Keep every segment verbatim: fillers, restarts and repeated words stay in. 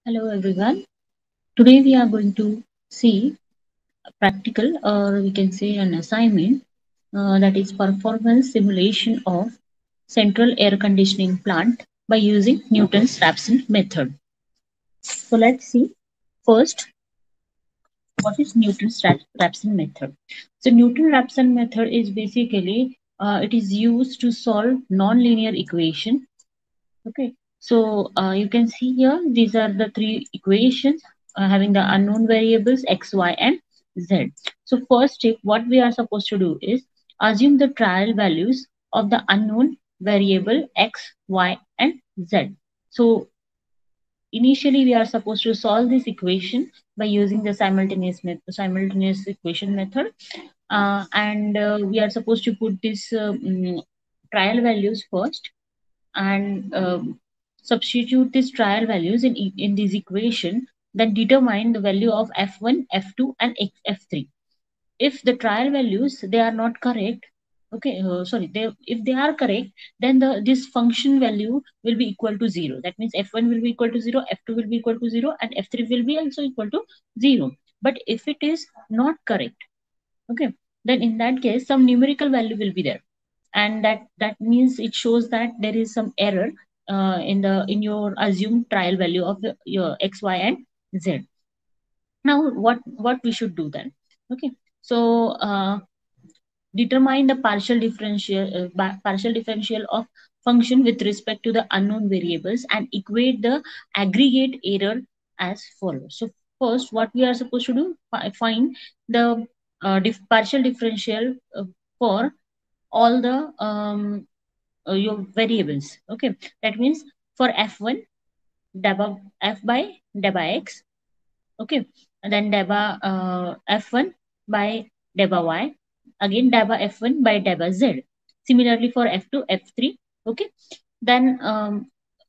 Hello everyone. Today we are going to see a practical, or we can say an assignment, uh, that is performance simulation of central air conditioning plant by using Newton's Raphson method. So let's see first what is Newton's Raphson method. So Newton-Raphson method is basically uh, it is used to solve non-linear equation. Okay, so uh, you can see here these are the three equations uh, having the unknown variables x, y, and z. So first step, what we are supposed to do is assume the trial values of the unknown variable x, y, and z. So initially we are supposed to solve this equation by using the simultaneous method, simultaneous equation method, uh, and uh, we are supposed to put this um, trial values first and um, substitute these trial values in, e- in this equation, then determine the value of f one, f two, and f three. If the trial values they are not correct, okay, uh, sorry, they, if they are correct, then the this function value will be equal to zero. That means f one will be equal to zero, f two will be equal to zero, and f three will be also equal to zero. But if it is not correct, okay, then in that case some numerical value will be there, and that that means it shows that there is some error uh, in the in your assumed trial value of the, your x, y, and z. Now what what we should do then? Okay, so uh, determine the partial differential uh, ba- partial differential of function with respect to the unknown variables and equate the aggregate error as follows. So first what we are supposed to do, fi- find the uh, dif- partial differential uh, for all the um, uh, your variables. Okay, that means for f one, deba f by deba x. Okay, and then deba uh, f one by deba y, again deba f one by deba z. Similarly for f two, f three. Okay, then um,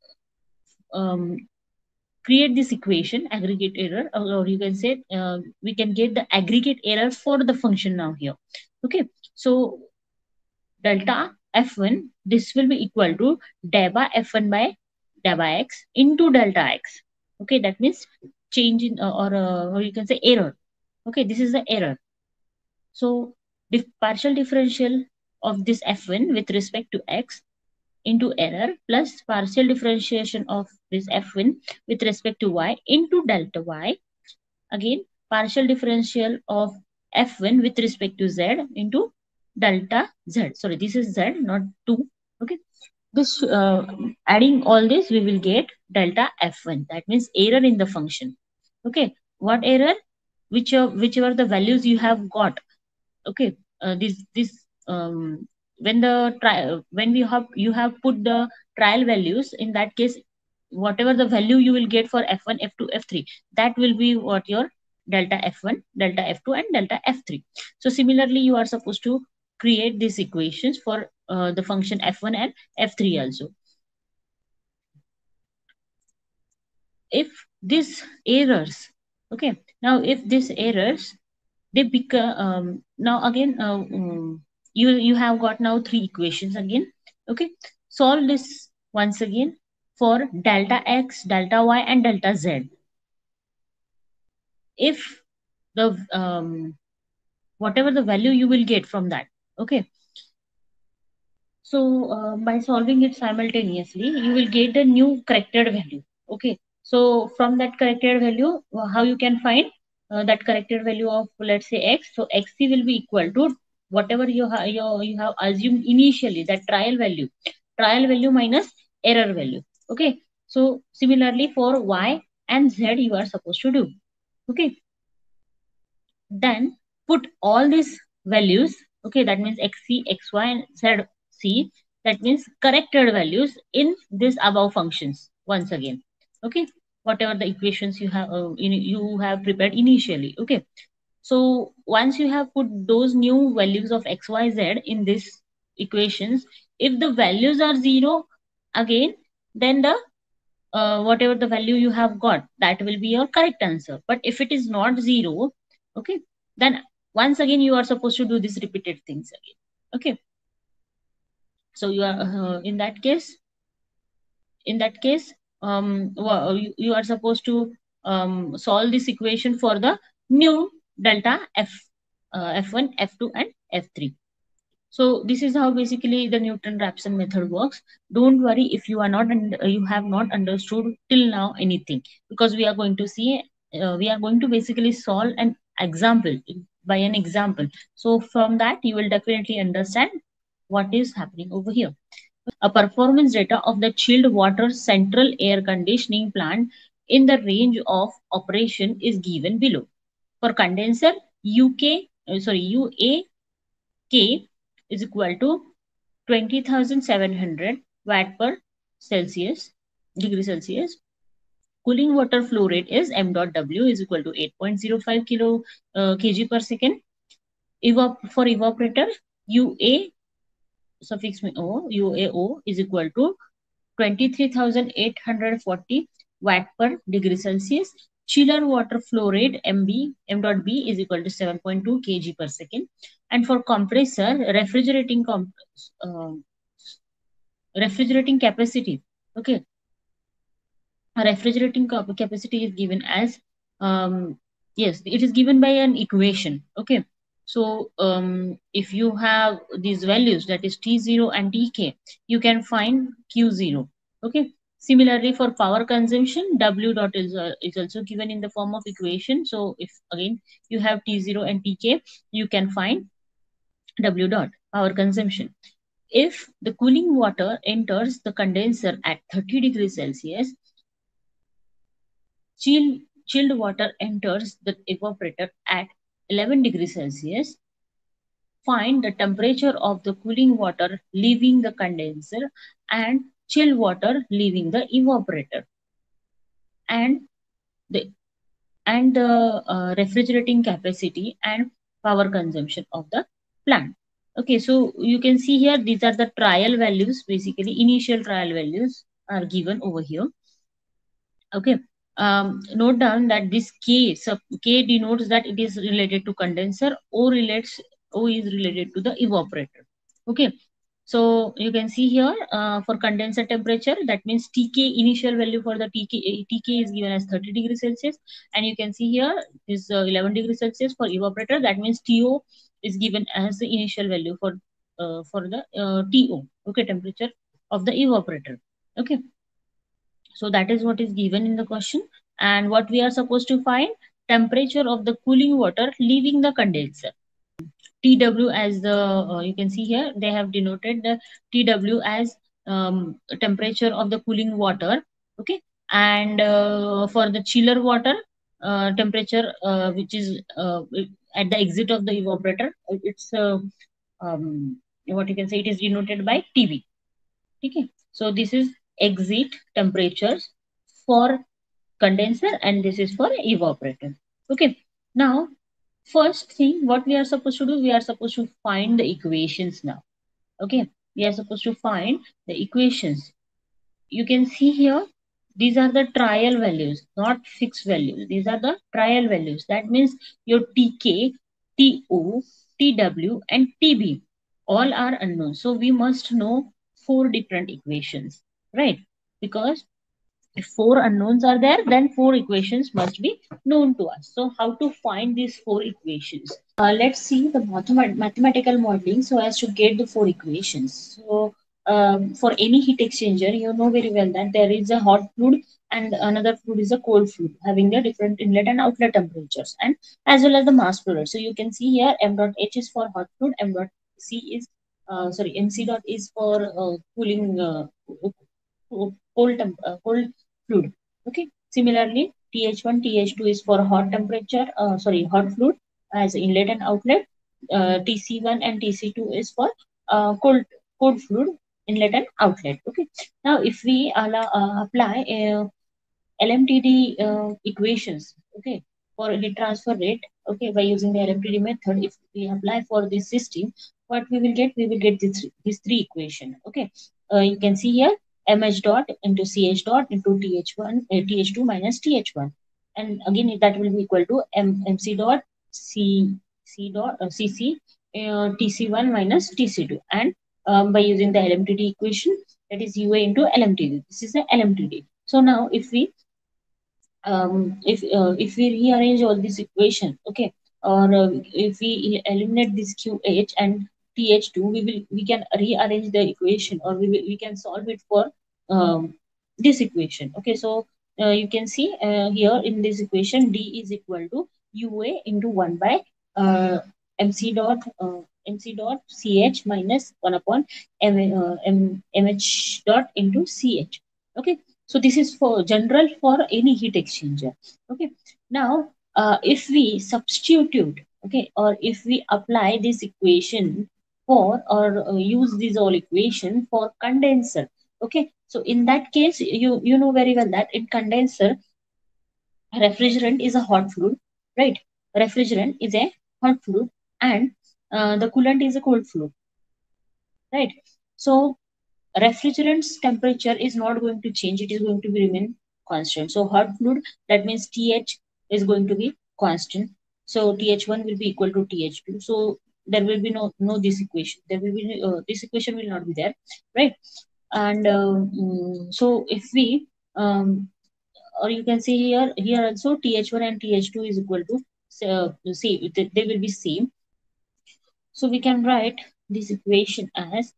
um, create this equation aggregate error, or, or you can say uh, we can get the aggregate error for the function now here. Okay, so delta f one, this will be equal to deba f one by deba x into delta x. Okay, that means change in uh, or, uh, or you can say error. Okay, this is the error. So the partial differential of this f one with respect to x into error plus partial differentiation of this f one with respect to y into delta y, again partial differential of f one with respect to z into delta z. Sorry, this is z, not two. Okay, this uh, adding all this we will get delta f one. That means error in the function. Okay, what error? Whichever whichever the values you have got. Okay, uh, this this um, when the trial when we have you have put the trial values, in that case whatever the value you will get for f one, f two, f three, that will be what your delta f one, delta f two, and delta f three. So similarly you are supposed to create these equations for uh, the function f one and f three also. If these errors, okay, now if these errors they become um, now again uh, um, you you have got now three equations again. Okay, solve this once again for delta x, delta y, and delta z. If the um, whatever the value you will get from that. Okay, so uh, by solving it simultaneously you will get the new corrected value. Okay, so from that corrected value, uh, how you can find uh, that corrected value of, let's say, x. So xc will be equal to whatever you have you, you have assumed initially, that trial value, trial value minus error value. Okay, so similarly for y and z you are supposed to do. Okay, then put all these values. Okay, that means xc, xy, and zc, that means corrected values in this above functions once again. Okay, whatever the equations you have uh, in, you have prepared initially. Okay, so once you have put those new values of x, y, z in these equations, if the values are zero again, then the uh, whatever the value you have got, that will be your correct answer. But if it is not zero, okay, then once again you are supposed to do these repeated things again. Okay, so you are uh, in that case in that case um, you, you are supposed to um, solve this equation for the new delta F, uh, F one, F two, and F three. So this is how basically the Newton-Raphson method works. Don't worry if you are not you have not understood till now anything, because we are going to see uh, we are going to basically solve an example by an example. So from that you will definitely understand what is happening over here. A performance data of the chilled water central air conditioning plant in the range of operation is given below. For condenser, U K, uh, sorry, U A K is equal to twenty thousand seven hundred watt per Celsius, degree Celsius. Cooling water flow rate is m dot w is equal to eight point zero five kilo uh, kg per second. Evap for evaporator, U A suffix में O, U A O is equal to twenty-three thousand eight hundred forty watt per degree Celsius. Chiller water flow rate M B, m dot B is equal to seven point two kg per second. And for compressor, refrigerating comp uh, refrigerating capacity, okay, a refrigerating capacity is given as um, yes, it is given by an equation, okay. So um, if you have these values, that is T zero and T K, you can find Q zero, okay. Similarly for power consumption, W dot is, uh, is also given in the form of equation. So if again you have T zero and T K, you can find W dot, power consumption. If the cooling water enters the condenser at thirty degrees Celsius, chill, chilled water enters the evaporator at eleven degrees Celsius. Find the temperature of the cooling water leaving the condenser and chill water leaving the evaporator, and the and the uh, refrigerating capacity and power consumption of the plant. Okay, so you can see here these are the trial values, basically initial trial values are given over here. Okay, um, note down that this K, sub K denotes that it is related to condenser, O relates, O is related to the evaporator. Okay, so you can see here uh, for condenser temperature, that means T K initial value for the T K, T K is given as thirty degrees Celsius, and you can see here is uh, eleven degrees Celsius for evaporator. That means T O is given as the initial value for uh, for the uh, T O, okay, temperature of the evaporator. Okay, so that is what is given in the question. And what we are supposed to find, temperature of the cooling water leaving the condenser. T W as the, uh, you can see here, they have denoted the T W as um, temperature of the cooling water. Okay. And uh, for the chiller water, uh, temperature, uh, which is uh, at the exit of the evaporator, it's uh, um, what you can say, it is denoted by T B. Okay. So this is exit temperatures for condenser and this is for evaporator. Okay. Now, first thing what we are supposed to do, we are supposed to find the equations now. Okay. We are supposed to find the equations. You can see here, these are the trial values, not fixed values. These are the trial values. That means your T K, T O, T W and T B all are unknown. So we must know four different equations, right? Because if four unknowns are there, then four equations must be known to us. So how to find these four equations? Uh, let's see the mathemat mathematical modeling so as to get the four equations. So um, for any heat exchanger, you know very well that there is a hot fluid and another fluid is a cold fluid having the different inlet and outlet temperatures and as well as the mass flow rate. So you can see here m dot h is for hot fluid, m dot c is uh, sorry mc dot is for uh, cooling uh, cold temp uh, cold fluid. Okay. Similarly, T H one, T H two is for hot temperature, uh, sorry, hot fluid as inlet and outlet. Uh, T C one and T C two is for uh, cold cold fluid inlet and outlet. Okay. Now, if we allow, uh, apply uh, L M T D uh, equations, okay, for heat transfer rate, okay, by using the L M T D method, if we apply for this system, what we will get? We will get this these three equation. Okay. Uh, you can see here mh dot into ch dot into th one uh, th two minus th one, and again that will be equal to m mc dot c c dot uh, cc uh, tc one minus tc two, and um, by using the L M T D equation, that is ua into L M T D. This is the L M T D. So now if we um, if uh, if we rearrange all this equation, okay, or uh, if we e- eliminate this Q H and T H two, we will we can rearrange the equation, or we will, we can solve it for um, this equation. Okay, so uh, you can see uh, here in this equation, D is equal to U A into one by uh, mc dot uh, mc dot ch minus one upon m, uh, m mh dot into ch. Okay, so this is for general for any heat exchanger. Okay, now uh, if we substitute, okay, or if we apply this equation for, or uh, use this all equation for condenser. Okay, so in that case, you you know very well that in condenser, refrigerant is a hot fluid, right? Refrigerant is a hot fluid, and uh, the coolant is a cold fluid, right? So refrigerant's temperature is not going to change, it is going to be remain constant. So hot fluid, that means Th is going to be constant, so T H one will be equal to T H two. So there will be no no this equation, there will be uh, this equation will not be there, right? And uh, mm, so if we um, or you can see here, here also T H one and T H two is equal to uh, see they, they will be same. So we can write this equation as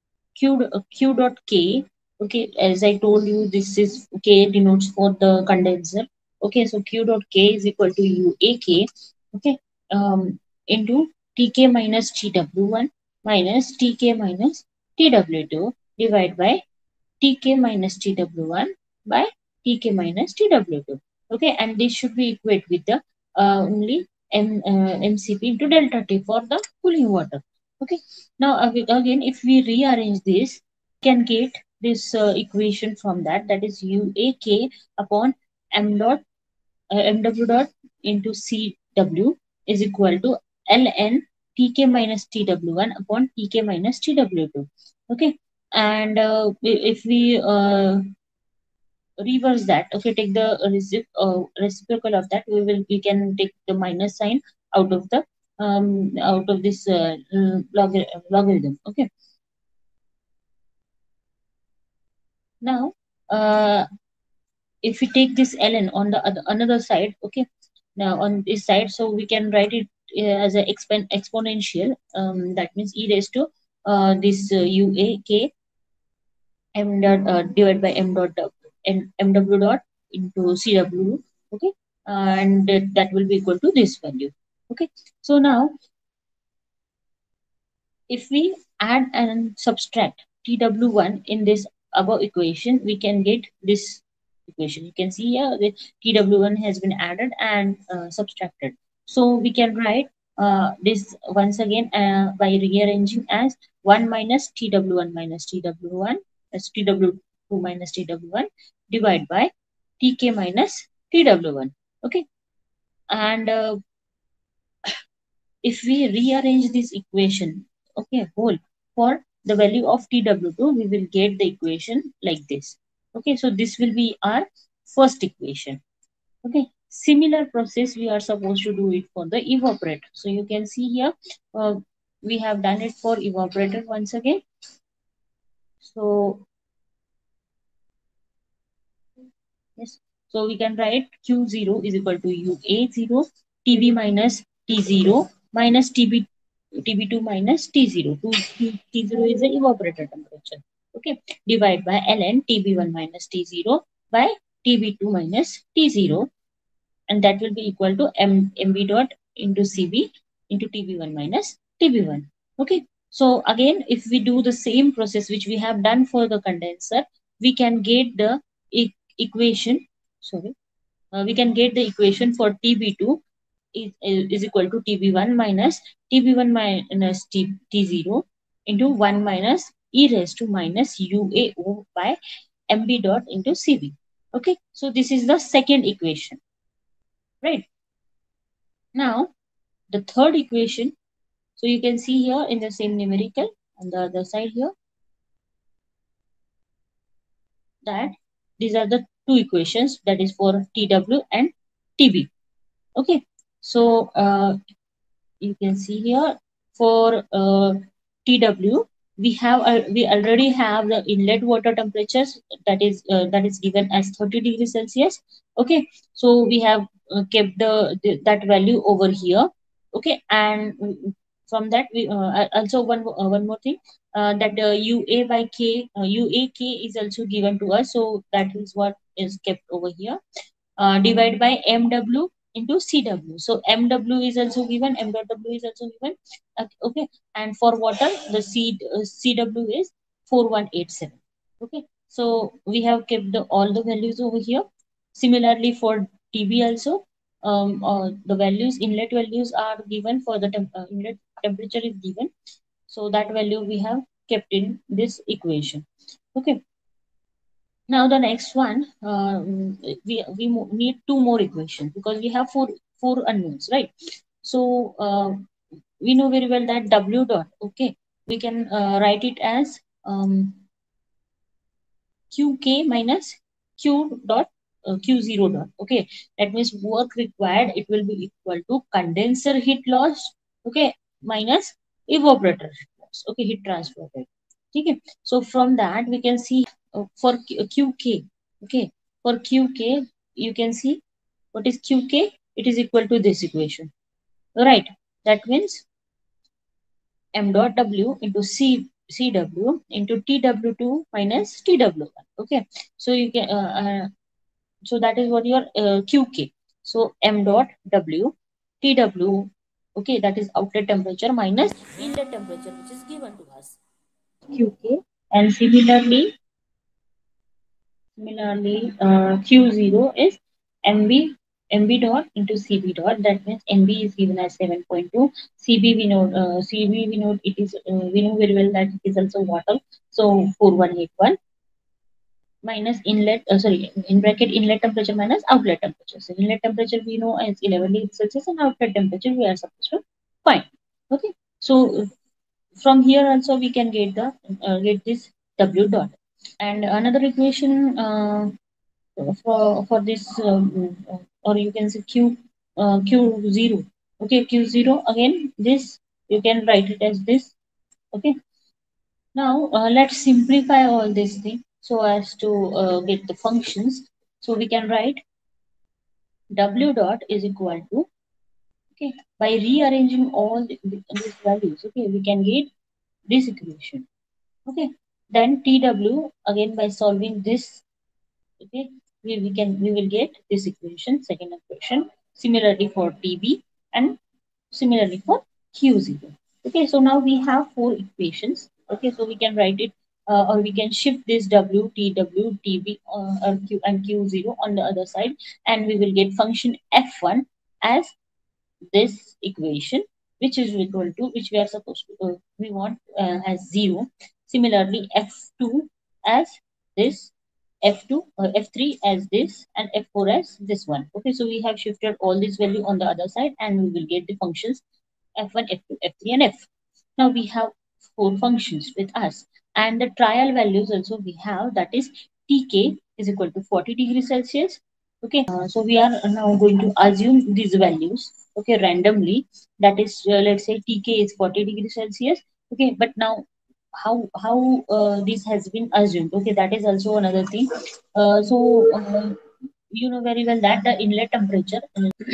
q uh, q dot k. Okay, as I told you, this is k denotes for the condenser. Okay, so q dot k is equal to u a k. Okay, um, into tk minus tw one minus tk minus tw two divided by tk minus tw one by tk minus tw two. Okay, and this should be equate with the uh, only M, uh, mcp into delta T for the cooling water. Okay, now ag- again if we rearrange this, can get this uh, equation from that, that is uak upon m dot uh, mw dot into cw is equal to ln tk minus tw one upon tk minus tw two. Okay, and uh, i- if we uh, reverse that, okay, take the recip uh, reciprocal of that, we will we can take the minus sign out of the um out of this uh, log logarithm. Okay, now uh if we take this ln on the other another side, okay, now on this side, so we can write it uh, as an expen exponential, um that means e raised to uh, this uh, u a k m dot uh, divided by m dot uh, m, mw dot into cw. Okay, uh, and that that will be equal to this value. Okay, so now if we add and subtract T W one in this above equation, we can get this equation. You can see here the T W one has been added and uh, subtracted. So we can write uh, this once again uh, by rearranging as one minus T W one minus T W one as T W two minus T W one divided by T K minus T W one. Okay, and uh, if we rearrange this equation, okay, whole for the value of T W two, we will get the equation like this. Okay, so this will be our first equation. Okay, similar process we are supposed to do it for the evaporator. So you can see here, uh, we have done it for evaporator once again. So yes, so we can write Q zero is equal to U A zero, T B minus T zero minus T B T B two minus T zero. Two, T zero is the evaporator temperature. Okay, divide by ln T B one minus T zero by T B two minus T zero, and that will be equal to M, mb dot into cb into T B one minus T B one. Okay, so again, if we do the same process which we have done for the condenser, we can get the e equation. Sorry, uh, we can get the equation for T B two is, is equal to T B one minus T B one minus T, T0 into one minus e raised to minus U A O by mb dot into cb. Okay, so this is the second equation, right? Now the third equation, so you can see here in the same numerical on the other side here, that these are the two equations, that is for T W and T B. Okay, so uh, you can see here for uh, T W, we have uh, we already have the inlet water temperatures, that is uh, that is given as thirty degrees Celsius. Okay, so we have uh, kept the, the that value over here. Okay, and mm, from that we uh, uh, also one uh, one more thing, uh, that uh, ua by k uh, uak is also given to us, so that is what is kept over here, uh, divide by mw into cw. So mw is also given, m dot w is also given. Uh, okay, and for water the C, uh, cw is four one eight seven. Okay, so we have kept the, all the values over here. Similarly for tb also, um, uh, the values, inlet values are given for the temp uh, inlet temperature is given, so that value we have kept in this equation. Okay, now the next one, um, we we mo- need two more equations because we have four four unknowns, right? So uh, we know very well that w dot. Okay, we can uh, write it as um, qk minus q dot uh, q zero dot. Okay, that means work required, it will be equal to condenser heat loss. Okay, minus evaporator heat loss. Okay, heat transfer rate. Okay, so from that we can see uh, for Q- qk. Okay, for qk you can see what is qk, it is equal to this equation, right? That means m dot w into c cw into t w two minus t w one. Okay, so you can uh, uh, so that is what your uh, qk. So m dot w tw, okay, that is outlet temperature minus inlet temperature which is given to us, qk. And similarly Similarly, uh, Q zero is M B M B dot into C B dot. That means M B is given as seven point two. C B we know uh, C B we know it is uh, we know very well that it is also water. So four one eight one minus inlet uh, sorry, in bracket inlet temperature minus outlet temperature. So inlet temperature we know as eleven degrees Celsius and outlet temperature we are supposed to find. Okay, so uh, from here also we can get the uh, get this W dot. And another equation uh, for for this um, uh, or you can say q uh, q zero. Okay, q zero again, this you can write it as this. Okay, now uh, let's simplify all these things so as to uh, get the functions. So we can write w dot is equal to, okay, by rearranging all the, the- these values, okay, we can get this equation. Okay, then tw again by solving this, okay, we, we can we will get this equation, second equation. Similarly for tb and similarly for q zero. Okay, so now we have four equations. Okay, so we can write it uh, or we can shift this w tw tb uh, or q and q zero on the other side, and we will get function f one as this equation, which is equal to, which we are supposed to uh, we want uh, as zero. Similarly f two as this, f two uh, f three as this, and f four as this one. Okay, so we have shifted all this value on the other side and we will get the functions f one, f two, f three, and f. Now we have four functions with us, and the trial values also we have, that is tk is equal to forty degrees Celsius. Okay, uh, so we are now going to assume these values, okay, randomly. That is, uh, let's say tk is forty degrees Celsius. Okay, but now how how uh, this has been assumed, okay, that is also another thing. Uh, so uh, you know very well that the inlet temperature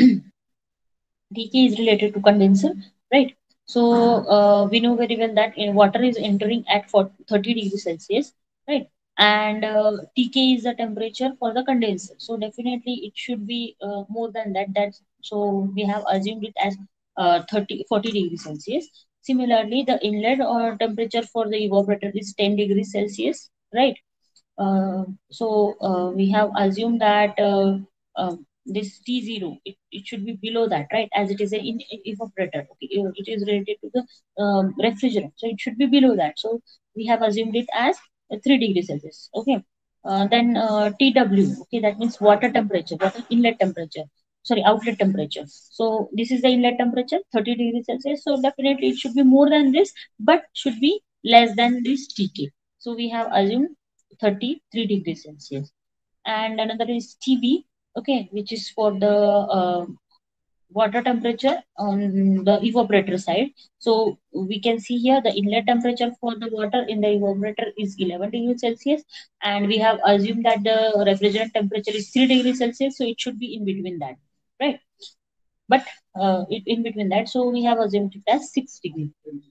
Tk is related to condenser, right? So uh, we know very well that in water is entering at forty, thirty degrees Celsius, right? And uh, Tk is the temperature for the condenser. So definitely it should be uh, more than that. That's so we have assumed it as uh, thirty, forty degrees Celsius. Similarly, the inlet or temperature for the evaporator is ten degrees Celsius, right? Uh, so uh, we have assumed that uh, uh, this T zero, it, it should be below that, right? As it is a in, in evaporator, okay, uh, it is related to the um, refrigerant, so it should be below that. So we have assumed it as uh, three degrees Celsius. Okay, uh, then uh, T W, okay, that means water temperature, water inlet temperature. Sorry, outlet temperature. So this is the inlet temperature, thirty degrees Celsius. So definitely it should be more than this, but should be less than this T K. So we have assumed thirty-three degrees Celsius. And another is T B, okay, which is for the uh, water temperature on the evaporator side. So we can see here the inlet temperature for the water in the evaporator is eleven degrees Celsius, and we have assumed that the refrigerant temperature is three degrees Celsius, so it should be in between that, right? But uh, it, in between that, so we have assumed it as six degrees.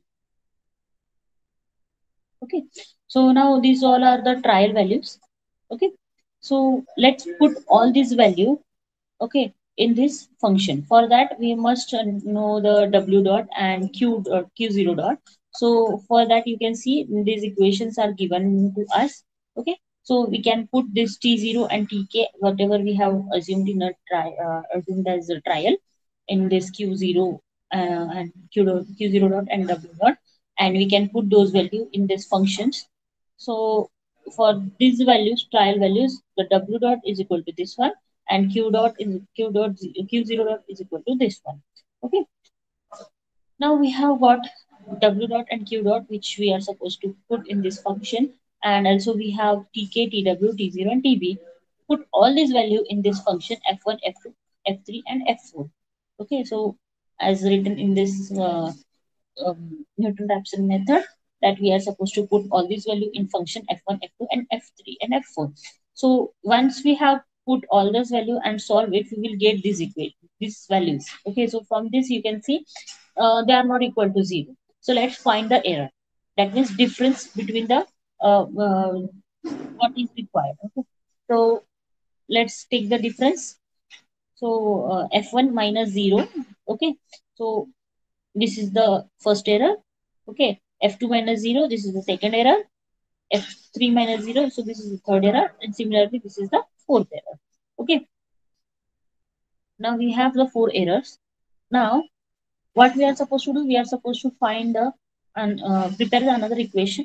Okay, so now these all are the trial values. Okay, so let's put all these value, okay, in this function. For that we must uh, know the w dot and q dot, q zero dot. So for that you can see these equations are given to us. Okay, so we can put this t zero and tk, whatever we have assumed in a try uh, assumed as a trial, in this q zero uh, and q dot, q zero dot and w dot, and we can put those value in these functions. So for these values, trial values, the w dot is equal to this one, and q dot is q dot q zero dot is equal to this one. Okay, now we have got w dot and q dot, which we are supposed to put in this function, and also we have tk, tw, t0, and tb. Put all these value in this function f one, f two, f three, and f four. Okay, so as written in this uh, um, Newton-Raphson method, that we are supposed to put all these value in function f one, f two, and f three, and f four. So once we have put all those value and solve it, we will get these equation, these values. Okay, so from this you can see uh, they are not equal to zero. So let's find the error. That means difference between the uh, uh, what is required. Okay, so let's take the difference. So uh, f one minus zero. Okay, so this is the first error. Okay, f two minus zero, this is the second error. F three minus zero, so this is the third error, and similarly this is the fourth error. Okay, now we have the four errors. Now what we are supposed to do, we are supposed to find the and uh, prepare the another equation.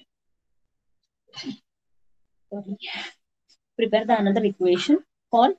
Sorry, prepare the another equation for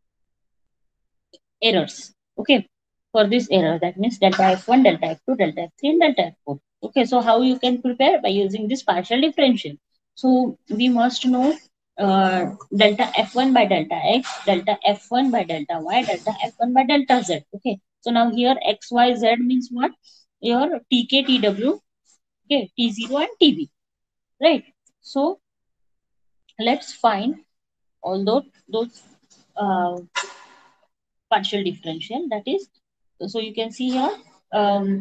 errors. Okay, for this error, that means delta f one, delta f two, delta f three, and delta f four. Okay, so how you can prepare? By using this partial differential. So we must know uh, delta f one by delta x, delta f one by delta y, delta f one by delta z. Okay, so now here x, y, z means what? Your tk, tw, okay, t zero, and tb, right? So let's find all those those uh, partial differential, that is, so you can see here, um,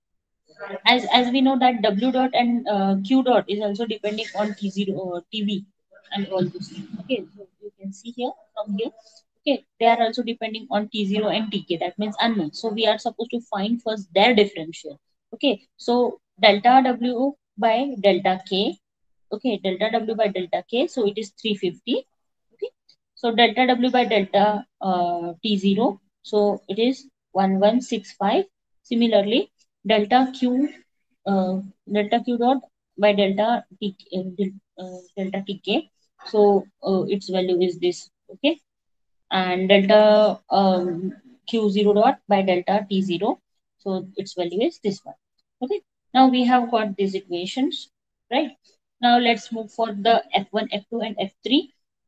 as as we know that w dot and uh, q dot is also depending on t zero uh, tb and all those things. Okay, so you can see here from here, okay, they are also depending on t zero and tk, that means unknown. So we are supposed to find first their differential. Okay, so delta w by delta k, okay, delta w by delta k, so it is three hundred fifty. Okay, so delta w by delta uh, t zero, so it is one thousand one hundred sixty-five. Similarly, delta q uh, delta q dot by delta t uh, del- uh, delta tk, so uh, its value is this. Okay, and delta um, q zero dot by delta t zero, so its value is this one. Okay, now we have got these equations, right? Now let's move for the f one, f two, and f three.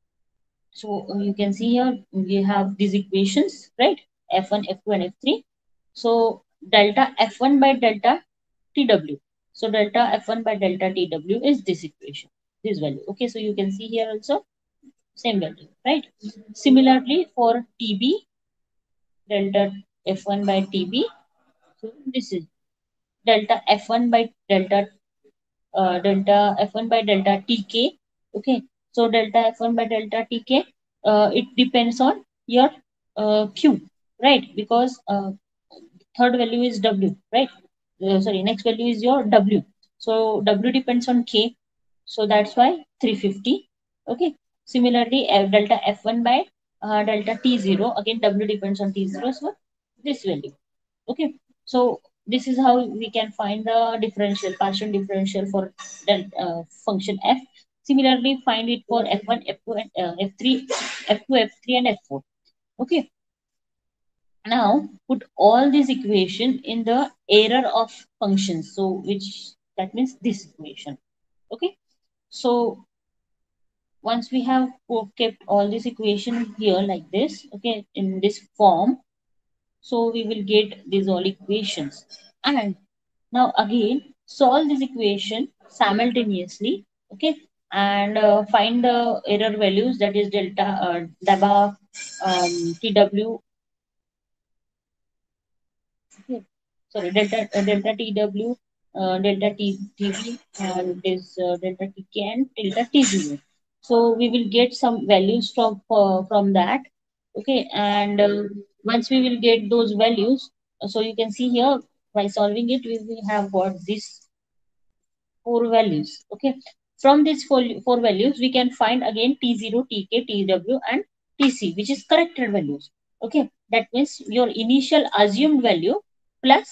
So uh, you can see here we have these equations, right? f one, f two, and f three. So delta f one by delta tw. So delta f one by delta tw is this equation, this value. Okay, so you can see here also same value, right? Similarly for tb, delta f one by tb. So this is delta f one by delta uh, delta f one by delta tk. Okay, so delta f one by delta tk, uh, it depends on your uh, q, right? Because uh, third value is w, right? Uh, sorry, next value is your w. So w depends on k, so that's why three hundred fifty. Okay, similarly uh, delta f one by uh, delta t zero, again w depends on t zero, so this value. Okay, so this is how we can find the differential, partial differential for the uh, function f. Similarly, find it for f one, f two, and uh, f three, f two, f three, and f four. Okay, now put all these equation in the error of functions. So which, that means this equation. Okay, so once we have kept all this equation here like this, okay, in this form, So we will get these all equations. And now again solve this equation simultaneously. Okay. And uh, find the error values, that is delta uh, daba um, tw, okay, sorry, delta uh, delta tw, uh, delta t, tv, and this uh, delta tk and delta t zero. So we will get some values from uh, from that. Okay. And uh, once we will get those values, uh, so you can see here, by solving it we will have got this four values. Okay. From these four, four values we can find again t zero, tk, tw, and tc, which is corrected values. Okay. That means your initial assumed value plus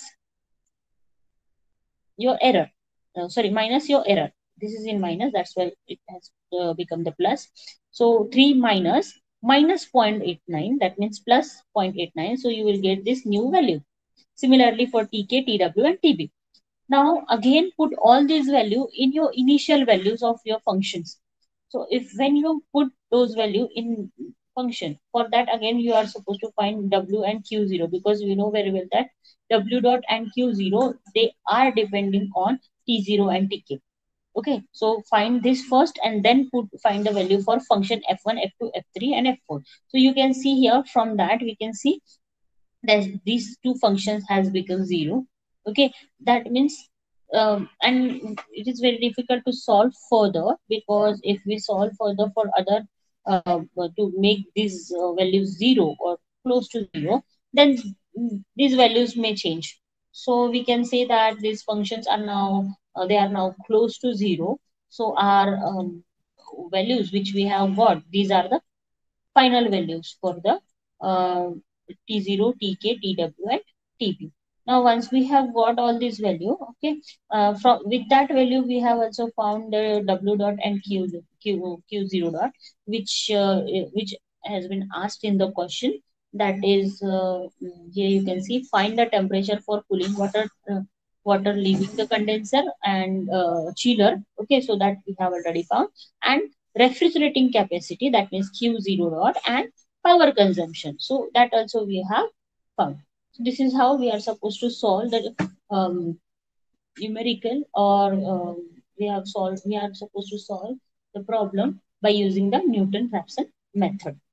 your error, uh, sorry, minus your error. This is in minus, that's why it has uh, become the plus. So three minus minus zero point eight nine, that means plus zero point eight nine, so you will get this new value. Similarly for tk, tw, and tb. Now again put all these value in your initial values of your functions. So if when you put those value in function, for that again you are supposed to find w and q zero, because we know very well that w dot and q zero, they are depending on t zero and tk. Okay, so find this first and then put find the value for function f one, f two, f three, and f four. So you can see here, from that we can see that these two functions has become zero. Okay. That means um, and it is very difficult to solve further, because if we solve further for other uh, to make these uh, values zero or close to zero, then mm, these values may change. So we can say that these functions are now uh, they are now close to zero. So our um, values which we have got, these are the final values for the uh, T zero, T K, T W, and T P. Now, once we have got all these value, okay, uh, from with that value, we have also found the W dot and Q, Q, Q zero dot, which uh, which has been asked in the question. That is, uh, here you can see, find the temperature for cooling water, uh, water leaving the condenser and uh, chiller. Okay, so that we have already found. And refrigerating capacity, that means Q zero dot, and power consumption, so that also we have found. So this is how we are supposed to solve the um, numerical, or um, we have solved we are supposed to solve the problem by using the Newton Raphson method.